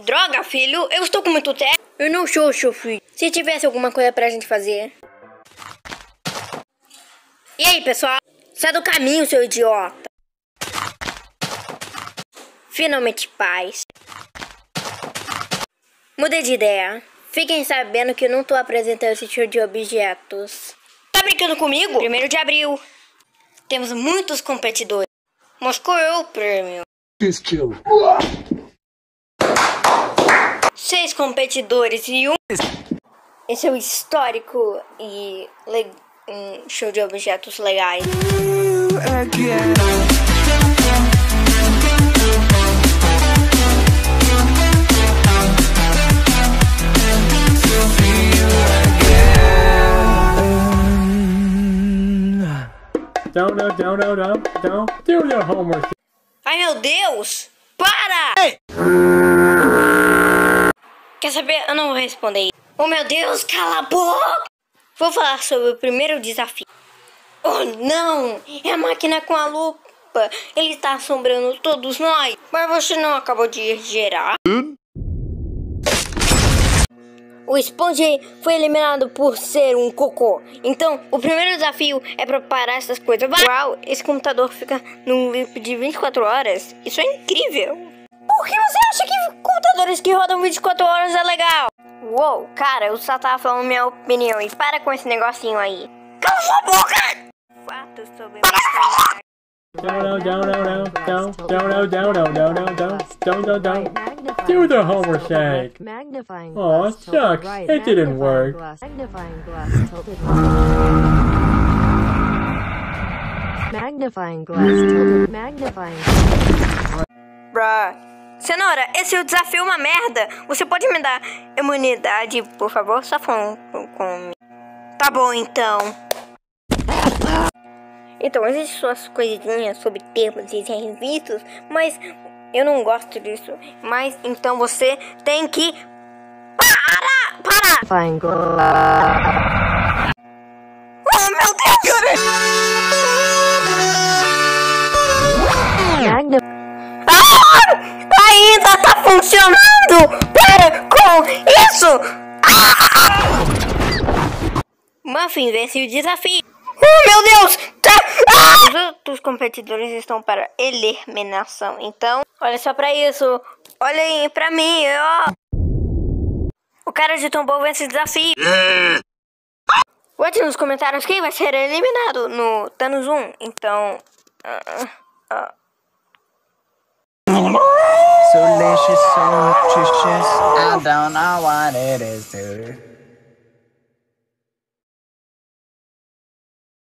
Droga, filho, eu estou com muito tédio. Eu não sou seu filho. Se tivesse alguma coisa pra gente fazer. E aí, pessoal? Sai do caminho, seu idiota. Finalmente paz. Mudei de ideia. Fiquem sabendo que eu não tô apresentando esse tipo de objetos. Tá brincando comigo? 1º de abril. Temos muitos competidores. Mas qual é o prêmio? 6 competidores e um... Esse é o histórico e um show de objetos legais. Don't do your homework. Ai, meu Deus! Para! Hey! Quer saber? Eu não vou responder isso. Oh, meu Deus, cala a boca! Vou falar sobre o primeiro desafio. Oh, não! É a máquina com a lupa. Ele está assombrando todos nós. Mas você não acabou de gerar? O Sponge foi eliminado por ser um cocô. Então, o primeiro desafio é preparar essas coisas. Uau, esse computador fica num loop de 24 horas. Isso é incrível. Por que você acha que computadores que rodam 24 horas é legal? Uou, cara, eu só tava falando minha opinião. E para com esse negocinho aí. Cala sua boca! Fatos sobre... Don't. Do the homework shake. Oh, shucks, it didn't work. Bruh. Cenoura, esse é o desafio uma merda. Você pode me dar imunidade, por favor? Só falando com... Tá bom, então. Então, existem suas coisinhas sobre termos e serviços, mas eu não gosto disso. Mas, então você tem que... Para! Oh, meu Deus! Ainda tá funcionando! Para com isso! Muffin vence o desafio. Oh, meu Deus! Os outros competidores estão para eliminação. Então, olha só pra isso. Olha aí pra mim, ó. O cara de tombou vence o desafio. Bote nos comentários quem vai ser eliminado no Thanos 1. Então... So delicious, so nutritious. I don't know what it is, dude.